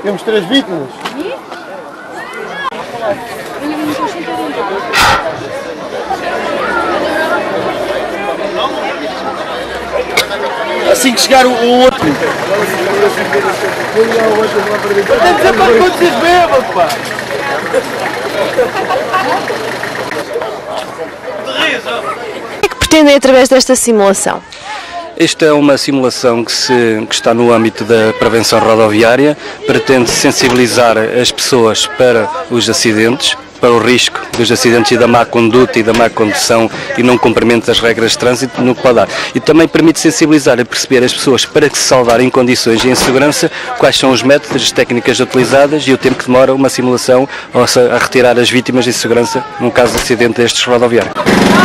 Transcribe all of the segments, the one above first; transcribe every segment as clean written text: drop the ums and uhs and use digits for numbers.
Temos 3 vítimas. Assim que chegar o outro. Tem de ser para acontecer bêbado, pá! O que é que pretendem através desta simulação? Esta é uma simulação que está no âmbito da prevenção rodoviária, pretende sensibilizar as pessoas para os acidentes, para o risco dos acidentes e da má conduta e da má condução e não cumprimento das regras de trânsito no que pode dar. E também permite sensibilizar e perceber as pessoas para que se salvar em condições e em segurança, quais são os métodos, as técnicas utilizadas e o tempo que demora uma simulação a retirar as vítimas em segurança num caso de acidente destes rodoviários.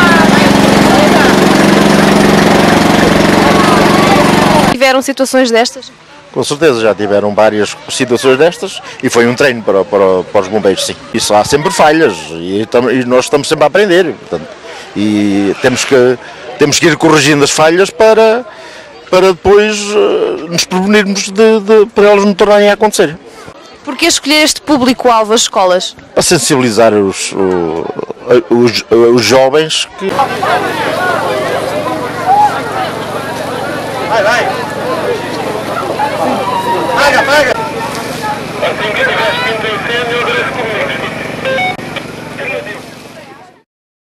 Tiveram situações destas? Com certeza, já tiveram várias situações destas e foi um treino para os bombeiros, sim. Isso há sempre falhas e nós estamos sempre a aprender, portanto, e temos que ir corrigindo as falhas para depois nos prevenirmos para elas não tornarem a acontecer. Porquê escolher este público-alvo, as escolas? A sensibilizar os jovens que... Vai!